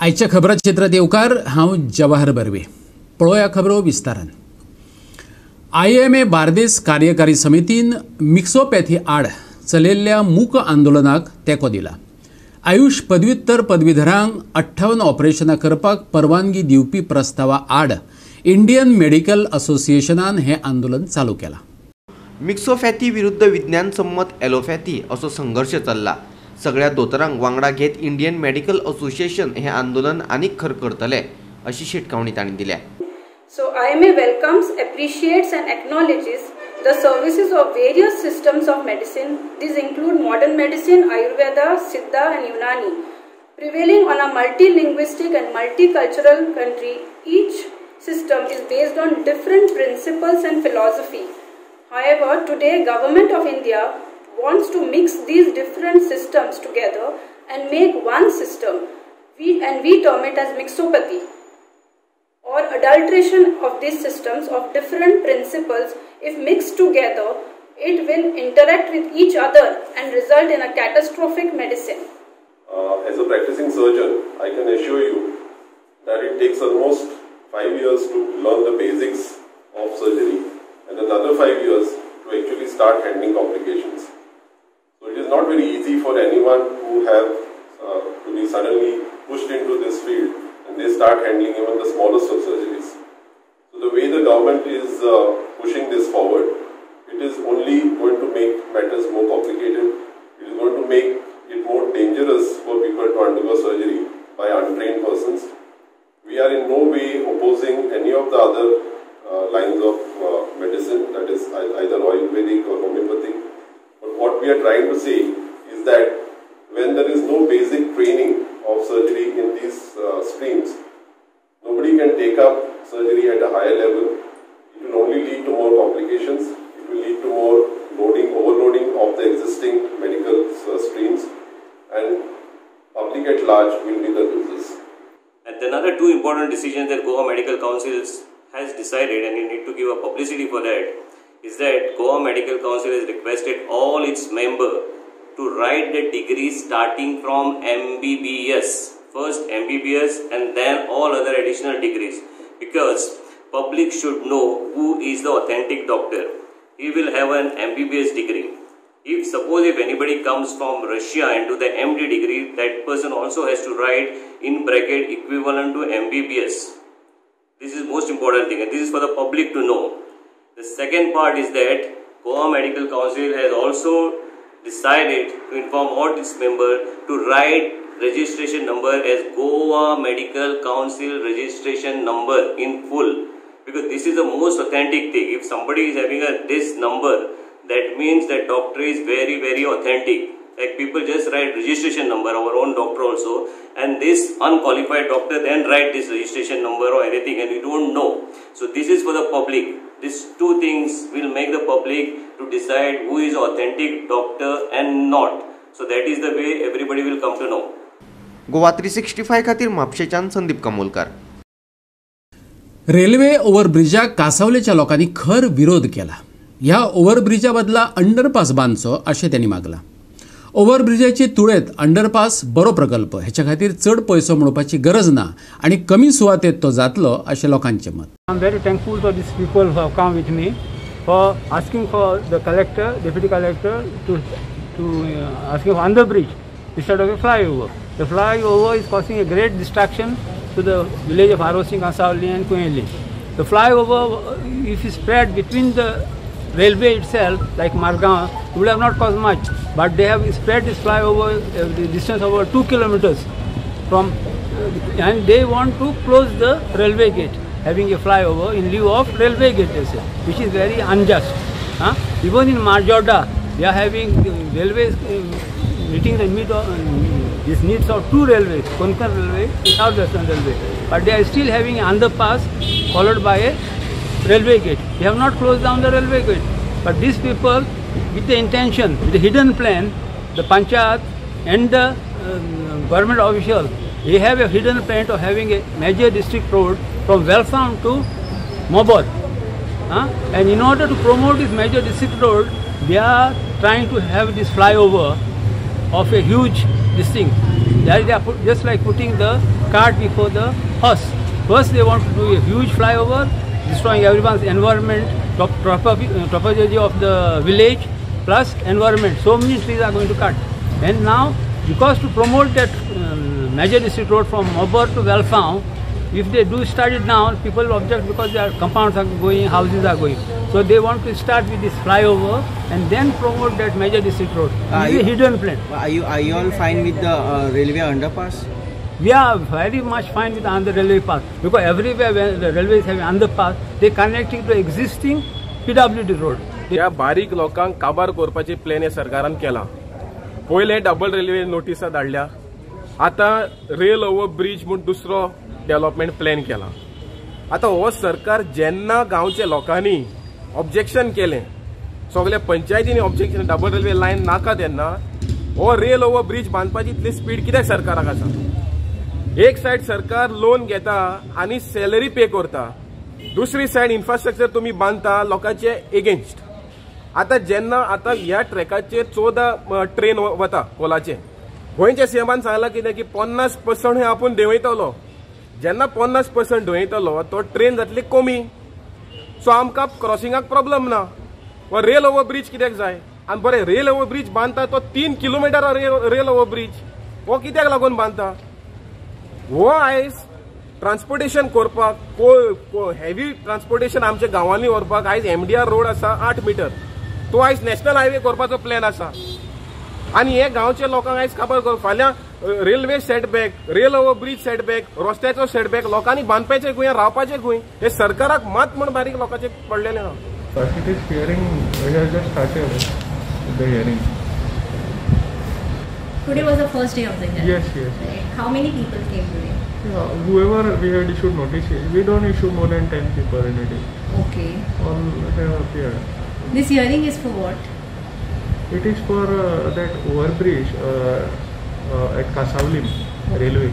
आजच्या खबरां क्षेत्रात येवकार हांव जवाहर बर्वे। पळोवया खबरो विस्तारान। IMA बार्देस कार्यकारी समितीन मिक्सोपॅथी आड चलिल्ल्या मूक आंदोलनाक तेंको दिला। आयुष पदव्युत्तर पदवीधरांक 58 ऑपरेशनां करपाक परवानगी दिवपी प्रस्तावा आड इंडियन मेडिकल असोसिएशनान हे आंदोलन चालू केला। मिक्सोपॅथी विरुद्ध विज्ञान सम्मत ॲलोपॅथी असो संघर्ष चल्ला। सगळ्या दोतोरांक वांगडा घेत इंडियन मेडिकल असोसिएशन हे आंदोलन आनीक खर करतले अशी शिटकावणी तांणी दिल्या। So IMA welcomes, appreciates and acknowledges the services of various systems of medicine. These include modern medicine, Ayurveda, Siddha and Unani. Prevailing on a multilinguistic and multicultural country, each system is based on different principles and philosophy. However, today Government of India wants to mix these different systems together and make one system. We term it as mixopathy, or adulteration of these systems of different principles. If mixed together, it will interact with each other and result in a catastrophic medicine. As a practicing surgeon, I can assure you that it takes almost 5 years to learn the basics of surgery and another 5 years to actually start handling complications. So it is not very easy for anyone who have to be suddenly pushed into this field and they start handling even the smallest of surgeries. So the way the government is pushing this forward, it is only going to make matters more complicated. It is going to make it more dangerous for people to undergo surgery by untrained persons. We are in no way opposing any of the other lines of medicine, that is either Ayurvedic or homeopathic. But what we are trying to say is that when there is no basic training of surgery in these streams, nobody can take up surgery at a higher level. It will only lead to more complications. It will lead to more overloading of the existing medical streams, and public at large will be the losers. And another two important decisions that Goa Medical Council has decided, and you need to give a publicity for that, is that Goa Medical Council has requested all its members to write the degree starting from MBBS, first MBBS and then all other additional degrees, because public should know who is the authentic doctor. He will have an MBBS degree. If anybody comes from Russia and do the MD degree, that person also has to write in bracket equivalent to MBBS. This is most important thing, and this is for the public to know. The second part is that Goa Medical Council has also decided to inform all its members to write registration number as Goa Medical Council registration number in full, because this is the most authentic thing. If somebody is having this number, that means that doctor is very, very authentic. Like people just write registration number, our own doctor also, and this unqualified doctor then write this registration number or anything, and we don't know. So this is for the public. These two things will make the public to decide who is authentic doctor and not. So that is the way everybody will come to know. Goa 365 खातीर म्हापशेच्यान Sandeep कमोलकार। Railway ओव्हरब्रिजाक कासावलेच्या लोकांनी खर विरोध केला। ह्या ओव्हरब्रिजा बदला underpass बांदचो अशें त्यांनी मागला। ओव्हरब्रिजाची तुळेत underpass बरो प्रकल्प, हेच्या खातीर चड पयसो मोडपाची गरज ना आणि कमी सुवातेत तो जातलो अशें लोकांचें मत। I am very thankful for these people who have come with me for asking for the collector, deputy collector, to asking for underbridge instead of a flyover. The flyover is causing a great distraction to the village of Arosing, Kasavli and Kuenli. The flyover, if it's spread between the railway itself, like Margaon, it would have not caused much, but they have spread this flyover the distance over 2 kilometers from, and they want to close the railway gate, having a flyover in lieu of railway gate, they say, which is very unjust. Even in Marjoda, they are having railways meeting the needs of two railways, Konkan Railway and South Western Railway, but they are still having an underpass followed by a railway gate. They have not closed down the railway gate, but these people, with the intention, with the hidden plan, the Panchayat and the government official, they have a hidden plan of having a major district road from Welfam to Mobot. And in order to promote this major district road, they are trying to have this flyover of a huge thing. They are just like putting the cart before the horse. First they want to do a huge flyover, destroying everyone's environment, topography of the village plus environment. So many trees are going to cut. And now, because to promote that major district road from Mobber to Welfam, if they do start it now, people will object because their compounds are going, houses are going. So they want to start with this flyover and then promote that major district road. It is a hidden plan. Are you all fine with the railway underpass? We are very much fine with the railway path because everywhere where the railways have underpass, they connecting to existing PWD road. ह्या बारीक लोकांक काबार करपाची plan हे सरकारान केला. पहिले double railway नोटिसा धाडल्या, आता रेल ओव्हर ब्रिज म्हणून दुसरो डेव्हलपमेंट प्लॅन केला. आता हो सरकार जेन्ना गांवच्या लोकांनी ऑब्जेक्शन केले, सगळ्या पंचायतींनी ऑब्जेक्शन डबल रेल्वे लायन नाका तेन्ना हो रेल ओव्हर ब्रिज बांधपाची इतली स्पीड कित्याक सरकाराक आसा? एक सायड सरकार लोन घेता आनी सॅलरी पे करता, दुसरी सायड इन्फ्रास्ट्रक्चर तुम्ही बांधता लोकांचे एगेन्स्ट. आता ह्या ट्रॅकाचेर 14 ट्रेन वता कोलाचे. गोंयच्या सीएमान सांगला कितें की 50% हे आपूण देंवयतलो. जेन्ना 50% देंवयतलो तो ट्रेन जातली कमी. सो आमकां क्रॉसिंगाक प्रॉब्लेम ना. वा रेल ओव्हर ब्रिज कित्याक जाय? आनी बरें रेल ओव्हर ब्रिज बांदता तो 3 किलोमिटर रेल ओव्हर ब्रिज हो कित्याक लागून बांदता? हो आयज ट्रान्सपोर्टेशन करपाक हेवी ट्रान्सपोर्टेशन आमच्या गांवांनी व्हरपाक आयज MDR रोड आसा 8 मीटर, तो आयज नॅशनल हायवे करपाचो प्लॅन आसा. आनी हे गांवच्या लोकांक आयज खबर कर फाल्यां railway setback, rail over bridge setback, रस्त्याचो सेटबॅक लोकांनी बांदपाचें खंय, रावपाचें खंय? हे सरकाराक मात म्हण बारीक लोकांचे पडलेले ना. It is hearing, we have just started the hearing. Today was the first day of the hearing. Yes, yes. How many people came today? Yeah, whoever we had issued notices, we don't issue more than 10 people in a day. Okay. All have appeared. This hearing is for what? It is for that overbridge at Kasaulim railway.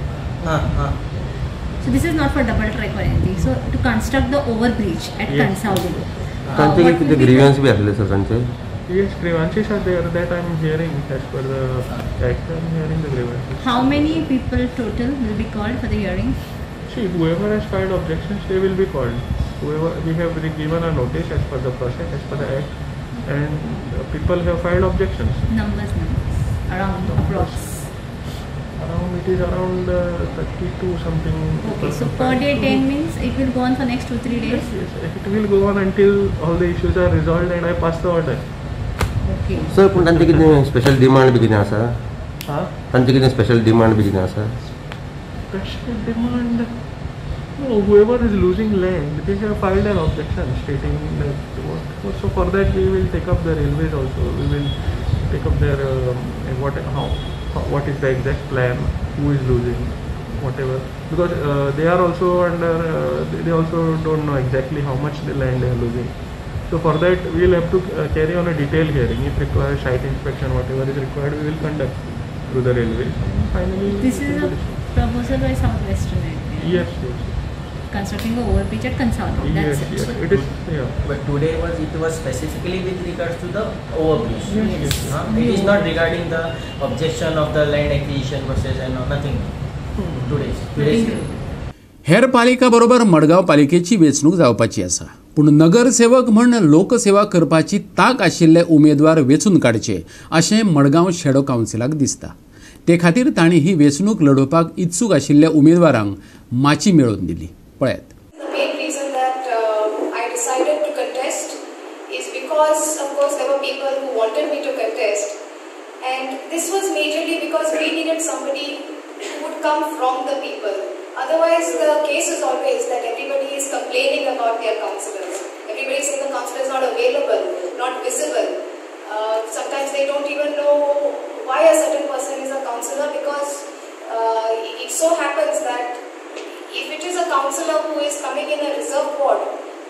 So this is not for double track or anything. So to construct the overbridge at Kansaulim. The grievance भी आले sir त्यांचे. Yes, grievances are there. That I am hearing as per the act. I am hearing the grievances. How many people total will be called for the hearing? See, whoever has filed objections, they will be called. Whoever we have given a notice as per the process, as per the act, and people have filed objections. Numbers around approx. Around it is around 32 something. Okay, so per day 10 means it will go on for next 2-3 days. Yes, it will go on until all the issues are resolved and I pass the order. Okay. Sir पण तांचे कितें special demand B कितें आसा? हाँ? तांचे कितें special demand B कितें आसा? Special demand. No, whoever is losing land, they have filed an objection stating that what. So for that we will take up the railways also. We will take up their what is the exact plan, who is losing, whatever. Because they are also under. They also don't know exactly how much the land they are losing. So for that we will have to carry on a detailed hearing. If required, site inspection, whatever is required, we will conduct through the railways. Finally, this is a proposal by Southwestern Railway. Yes, yes. Constructing a overbridge at Kansaulim. That's Yes, it. yes. It is. Yeah. But today it was specifically with regards to the overbridge. Yes, yes. It is not regarding the objection of the land acquisition versus and nothing. Today's. हेर पालिका बरोबर मडगांव पालिकेची वेंचणूक जावपाची आसा, पूण नगरसेवक म्हण लोकसेवा करपाची ताक आशिल्ले उमेदवार वेंचून काडचे अशें मडगांव शॅडो कावन्सिलाक दिसता. ते खातीर तांणी ही वेंचणूक लडोवपाक इत्सूक आशिल्ल्या उमेदवारांक माची मेळोवन दिली. पळयात. The main reason that I decided to contest is because, of course, there were people who wanted me to contest, and this was majorly because we needed somebody who would come from the people. Otherwise, the case is always that everybody is complaining about their councillors. Everybody is saying the councillor is not available, not visible. Sometimes they don't even know why a certain person is a councillor, because it so happens that if it is a councillor who is coming in a reserve ward,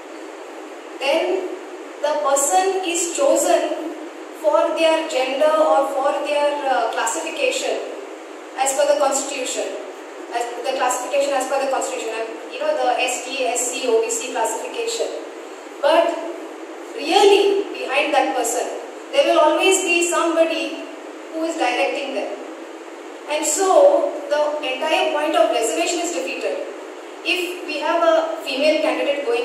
then the person is chosen for their gender or for their classification as per the constitution. The classification as per the constitution, the ST, SC, OBC classification. But really, behind that person, there will always be somebody who is directing them. And so the entire point of reservation is defeated. If we have a female candidate going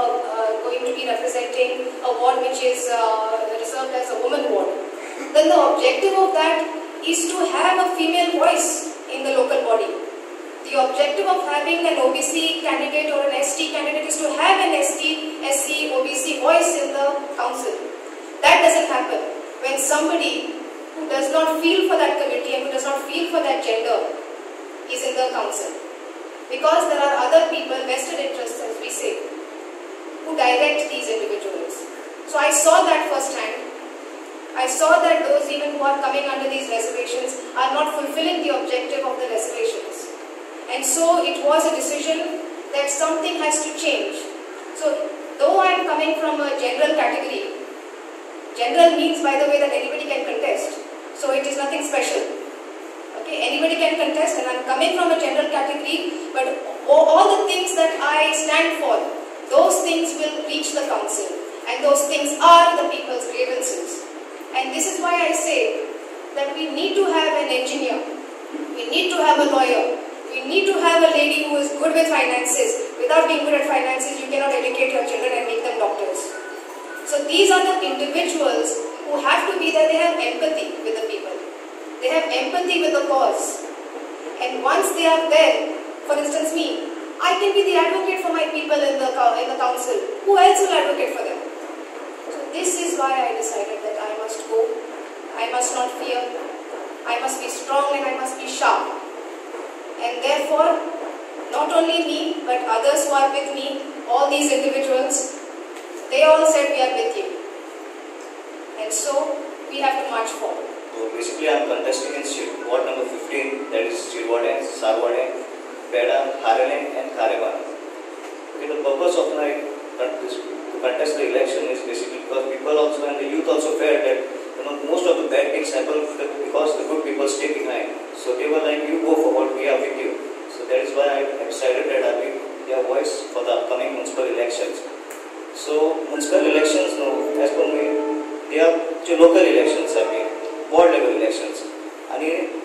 to be representing a ward which is reserved as a woman ward, then the objective of that is to have a female voice in the local body. The objective of having an OBC candidate or an ST candidate is to have an ST, SC, OBC voice in the council. That doesn't happen when somebody who does not feel for that committee and who does not feel for that gender is in the council. Because there are other people, vested interests as we say, who direct these individuals. So I saw that firsthand. I saw that those even who are coming under these reservations are not fulfilling the objective of the reservations. And so it was a decision that something has to change. So though I am coming from a general category, general means by the way that anybody can contest. So it is nothing special. Okay, anybody can contest and I am coming from a general category, but all the things that I stand for, those things will reach the council and those things are the people's grievances. And this is why I say that we need to have an engineer, we need to have a lawyer, we need to have a lady who is good with finances. Without being good at finances, you cannot educate your children and make them doctors. So these are the individuals who have to be there. They have empathy with the people. They have empathy with the cause. And once they are there, for instance me, I can be the advocate for my people in the council. Who else will advocate for them? So this is why I decided that I must go. I must not fear. I must be strong and I must be sharp. And therefore, not only me, but others who are with me, all these individuals, they all said we are with you. And so, we have to march forward. So basically, I am contesting in ward number 15, that is Chirwade, Sarwade, Beda, Harale and Kareban. Okay, the purpose of my to contest the election is basically because people also and the youth also felt that most of the bad things happen because the good people stay behind. So they were like, you go forward, we are with you. So that is why I decided that I will be their voice for the upcoming municipal elections. So municipal elections, as per me, they are local elections, ward level elections. And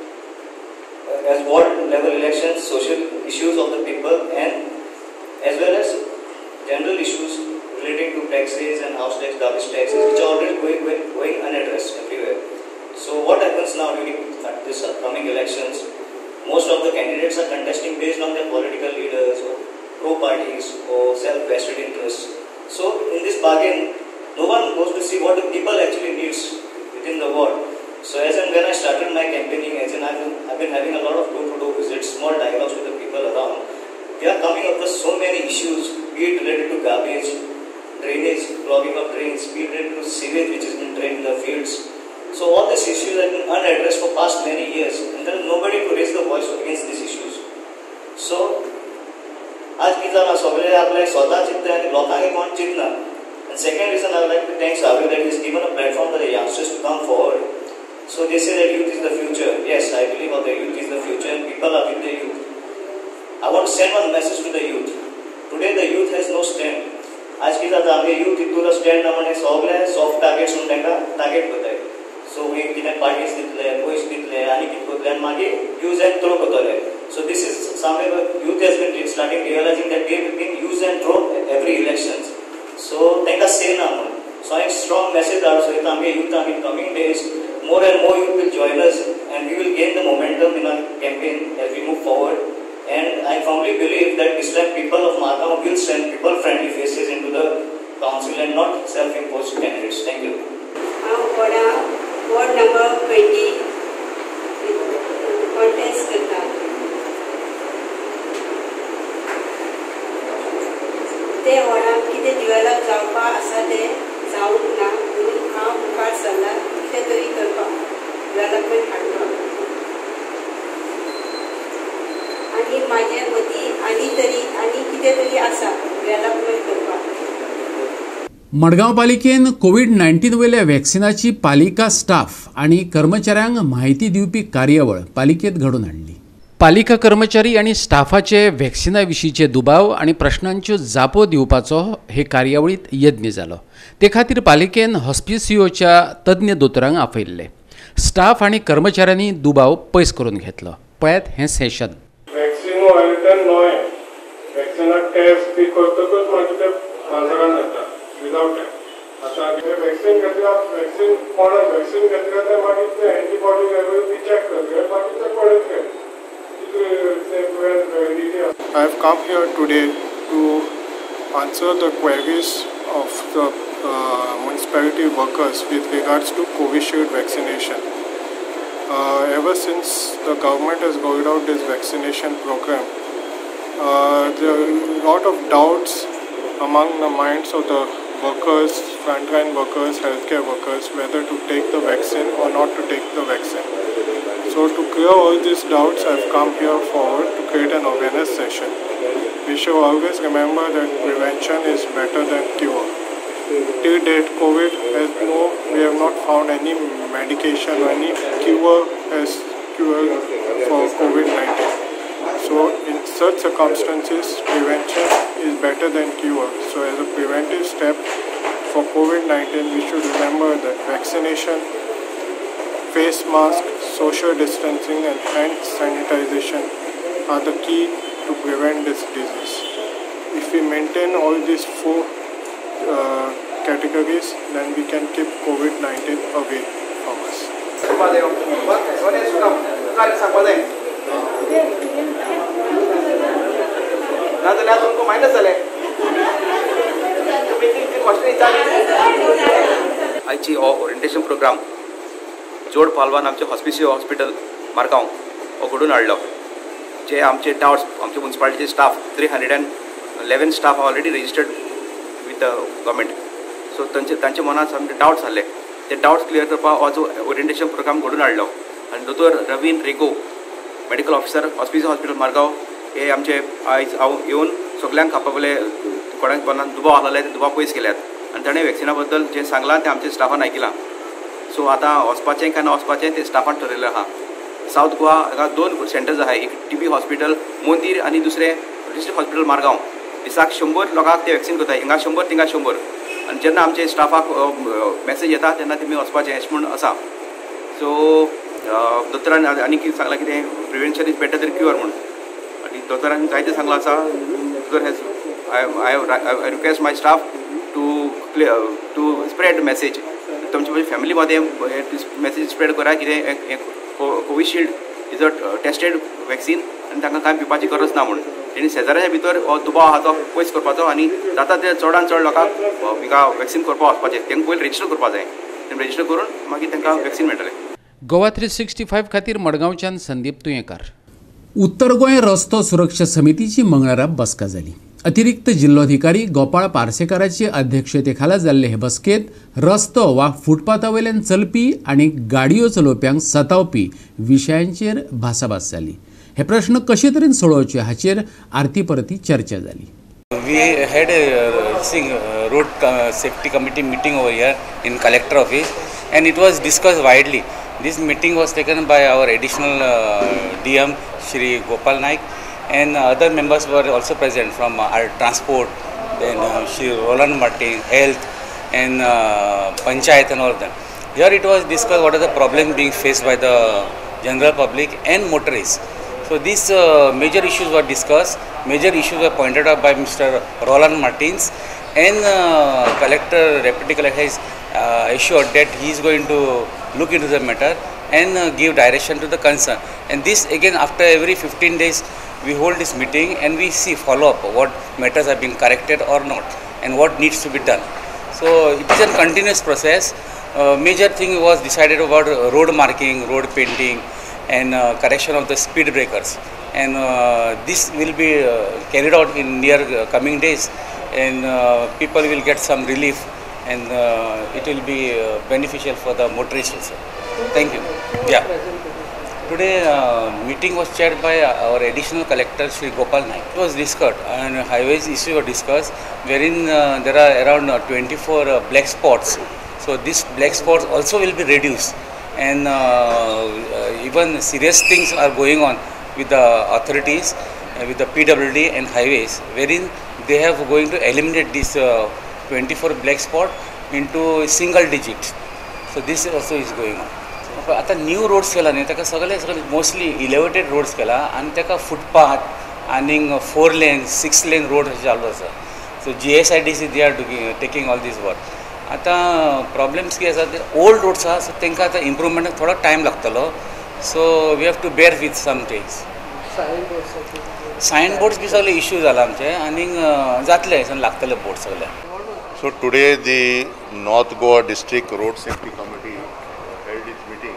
as ward level elections, social issues of the people and as well as general issues relating to taxes and house tax, garbage taxes, which are already going unaddressed everywhere. So what happens now during this upcoming elections? Most of the candidates are contesting based on their political leaders or pro-parties or self-vested interests. So in this bargain, no one goes to see what the people actually needs within the ward. So as and when I started my campaigning, as in I've been having a lot of door-to-door visits, small dialogues with the people around. They are coming up with so many issues, be it related to garbage, drainage, clogging of drains, be it related to sewage which has been drained in the fields. So all these issues have been unaddressed for past many years and there is nobody to raise the voice against these issues. So आज की तरह सगळे आपले स्वतः चित्त आणि लोकांगे कोण चिंतना. And second reason I would like to thank Savir that he has given a platform for the youngsters to come forward. So they say that youth is the future. Yes, I believe that the youth is the future and people are with the youth. I want to send one message to the youth. Today the youth has no stand. आज की तरह आमगे youth इतुरा stand नमने सगळे soft targets उन तेंका target बताय. So we कितें parties दितले, boys दितले आनी कितले and मागे use and throw करतले. So this is somewhere youth has been starting realizing that they have been use and throw every elections. So तेंका say ना म्हणून. So I strong message also it आमगे youth in coming days more and more youth will join us and we will gain the momentum in our campaign as we move forward. And I firmly believe that this time people of Margao will send people-friendly faces into the council and not self-imposed candidates. Thank you. Ward number 20 contest करता. ते वॉर्डाक कितें develop जावपा आसा तें जावूंक ना म्हणून हांव मुखार सरला कितें तरी करपाक डेव्हलपमेंट हाडपाक. आनी म्हाजे मदीं आनी कितें तरी आसा डेव्हलपमेंट करपाक. मडगांव पालिकेन कोविड-19 वयल्या वॅक्सिनाची पालिका स्टाफ आणि कर्मचाऱ्यांक म्हायती दिवपी कार्यावळ पालिकेत घडोवन हाडली. पालिका कर्मचारी आणि स्टाफाचे वॅक्सिना विशींचे दुबाव आणि प्रश्नांच्यो जापो दिवपाचो हे कार्यावळीत यत्न जालो. ते खातीर पालिकेन हॉस्पिसिओच्या तज्ञ दोतोरांक आपयल्ले. स्टाफ आणि कर्मचाऱ्यांनी दुबाव पयस करून घेतलो. पळयात हें सेशन. वॅक्सिन वायरटन नोय वॅक्सिना टेस्ट बी करतकच मागीर ते माजरान जाता विदाउट आतां वॅक्सिन घेतला वॅक्सिन कोणाक वॅक्सिन घेतला ते मागीर ते एंटीबॉडी लेवल बी चॅक करतले मागीर ते कळटले. I have come here today to answer the queries of the municipality workers with regards to Covishield vaccination. Ever since the government has rolled out this vaccination program, there are a lot of doubts among the minds of the workers, frontline workers, healthcare workers, whether to take the vaccine or not to take the vaccine. So to clear all these doubts, I have come here forward to create an awareness session. We should always remember that prevention is better than cure. Till date, we have not found any medication or any cure for COVID-19. So in such circumstances, prevention is better than cure. So as a preventive step for COVID-19, we should remember that vaccination, face mask, social distancing and hand sanitization are the key to prevent this disease. If we maintain all these four categories, then we can keep COVID-19 away from us. आयची orientation programme जोड पालवान आमचे hospital Margao हो घडून हाडलो. जे आमचे doubts आमचे म्युनिसिपालिटीचे staff 311 staff already registered with the government. So तांचे मनात आमचे डाउट्स आसले. ते डाउट्स क्लियर करपाक हो जो ओरिएंटेशन प्रोग्राम घडून हाडलो. आनी दोतोर Ravin Rego medical officer hospital Margao हे आमचे आयज हांव येवन सगल्यांक आपले कोणाक मनात दुबाव आसले ते दुबाव पयस केल्यात. आनी ताणें वॅक्सिना बद्दल जें सांगलां तें आमच्या स्टाफान आयकलां. सो आतां वचपाचें काय ना वचपाचें तें स्टाफान ठरयलें आहा. सावथ गोवा हांगा 2 सेंटर्स आहाय. एक TB हॉस्पिटल मोंदीर आनी दुसरें डिस्ट्रिक्ट हॉस्पिटल मारगांव. दिसाक 100 लोकांक ते वॅक्सिन करतात. हिंगा 100 थिंगा 100. आनी जेन्ना आमचे स्टाफाक मॅसेज येता तेन्ना तेमी वचपाचें अशें म्हूण आसा. सो दोतोरान आनी कितें सांगलां कितें prevention is better than cure म्हूण. आनी दोतोरान जायतें सांगलां आसा. दोतोर has I request my staff to spread message. तुमच्या फॅमिलीमध्ये मॅसेज स्प्रेड करा कितें Covishield is a tested vaccine आनी तांकां कांय पिवपाची गरज ना म्हणून. तेणी शेजाऱ्याच्या भितर हो दुबाव आहा तो पयस करपाचो आनी जाता ते चडान चड लोकांक हिंगा वॅक्सीन करपाक वचपाचें. तांकां पयलीं रजिस्टर करपाक जाय. तें रजिस्टर करून मागीर तांकां वॅक्सीन मेळटलें. गोवा 365 खातीर मडगांवच्यान संदीप तुयेंकार. उत्तर गोंय रस्तो सुरक्षा समितीची मंगळारा बसका जाली. अतिरिक्त जिल्लोधिकारी गोपाळ पार्सेकाराचे अध्यक्षतेखाला जाल्ले हे बसकेत रस्तो वा फुटपाथा वयल्यान चलपी आनी गाडयो चलोवप्यांक सतावपी विशयांचेर भासाभास जाली. हे प्रश्न कशे तरेन सोडोवचे हाचेर आरती परती चर्चा जाली. We had a road safety committee meeting over here in collector office and it was discussed widely. This meeting was taken by our additional DM Shri Gopal Naik and other members were also present from our transport, then Shri Roland Martin, health and Panchayat and all of them. Here it was discussed what are the problems being faced by the general public and motorists. So these major issues were discussed. Major issues were pointed out by Mr. Roland Martins and Deputy Collector has assured that he is going to look into the matter and give direction to the concern. And this again after every 15 days we hold this meeting and we see follow up what matters are being corrected or not and what needs to be done. So it is a continuous process. Major thing was decided about road marking, road painting and correction of the speed breakers, and this will be carried out in near coming days and people will get some relief and it will be beneficial for the motorists also. Thank you. Yeah. Today meeting was chaired by our additional collector Shri Gopal Naik. It was discussed and highways issue were discussed wherein there are around 24 black spots. So these black spots also will be reduced and even serious things are going on with the authorities, with the PWD and highways wherein they have going to eliminate this 24 black spot into single digits. So this also is going on. So आतां new roads केला न्ही ताका सगळे mostly elevated roads केला आनी ताका footpath आनी 4 लेन 6 लेन road चालू आसा. So GSIDC they are taking all this work. आतां प्रॉब्लेम्स कितें आसा ते ओल्ड रोड्स आसा सो तांकां आतां इम्प्रुवमेंटाक थोडो टायम लागतलो. So we have to bear with some things. Sign boards बी सगळे इश्यू जाला आमचे आनी जातले लागतले बोर्ड सगळे. So today the North Goa District Road Safety Committee held its meeting.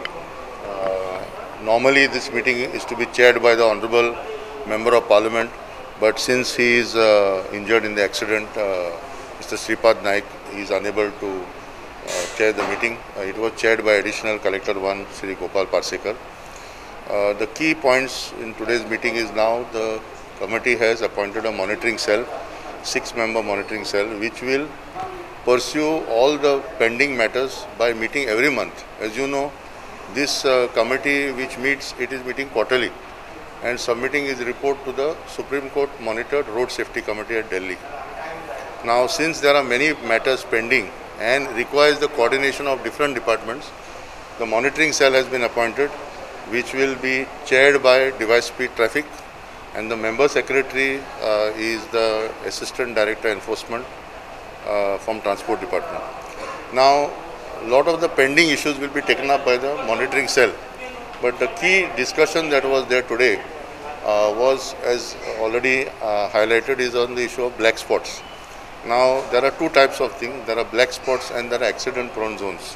Normally this meeting is to be chaired by the Honorable Member of Parliament, but since he is injured in the accident, Mr. Sripad Naik, he is unable to chair the meeting. It was chaired by Additional Collector 1, Sri Gopal Parsekar. The key points in today's meeting is now the committee has appointed a monitoring cell, 6-member monitoring cell, which will pursue all the pending matters by meeting every month. As you know, this committee which meets, it is meeting quarterly and submitting its report to the Supreme Court monitored Road Safety Committee at Delhi. Now, since there are many matters pending and requires the coordination of different departments, the monitoring cell has been appointed, which will be chaired by Device Speed Traffic, and the member secretary is the Assistant Director Enforcement from Transport Department. Now, a lot of the pending issues will be taken up by the monitoring cell, but the key discussion that was there today was, as already highlighted, is on the issue of black spots. Now, there are two types of things. There are black spots and there are accident-prone zones.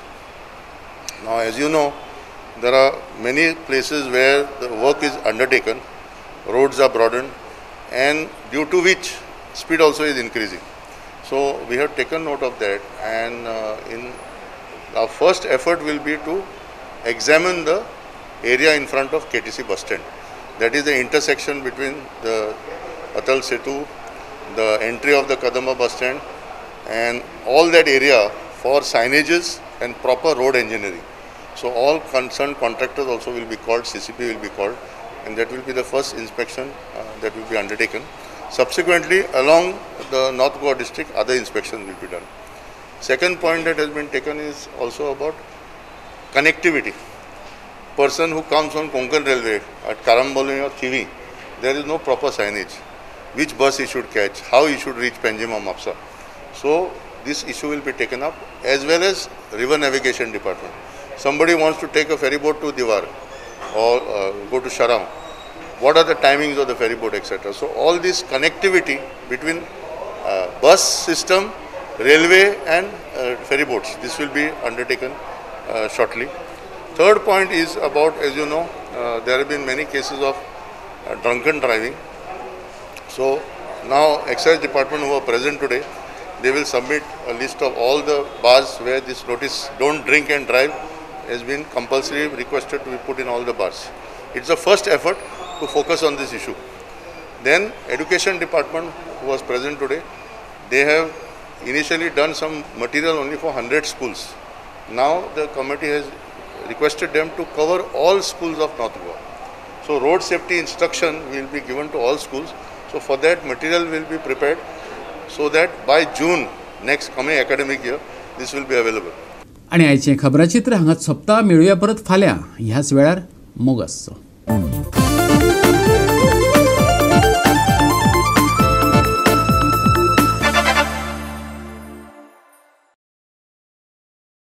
Now, as you know, there are many places where the work is undertaken, roads are broadened, and due to which speed also is increasing. So we have taken note of that, and in our first effort will be to examine the area in front of KTC bus stand. That is the intersection between the Atal Setu, the entry of the Kadamba bus stand, and all that area for signages and proper road engineering. So all concerned contractors also will be called, CCP will be called, and that will be the first inspection that will be undertaken. Subsequently, along the North Goa district, other inspections will be done. Second point that has been taken is also about connectivity. Person who comes on Konkan Railway at Karamboli or Thivi, there is no proper signage. Which bus he should catch, how he should reach Penjim or Mapsa. So this issue will be taken up, as well as river navigation department. Somebody wants to take a ferry boat to Diwar or go to Sharam. What are the timings of the ferry boat, etc. So all this connectivity between bus system, railway and ferry boats, this will be undertaken shortly. Third point is about, as you know, there have been many cases of drunken driving. So now Excise Department who are present today, they will submit a list of all the bars where this notice, don't drink and drive, has been compulsory requested to be put in all the bars. It's the first effort to focus on this issue. Then Education Department who was present today, they have initially done some material only for 100 schools. Now the committee has requested them to cover all schools of North Goa. So road safety instruction will be given to all schools. So for that material will be prepared so that by June next coming academic year this will be available. आणि आयचे खबराचित्र हांगा सोंपता. मेळुया परत फाल्यां ह्याच वेळार मोग आसचो.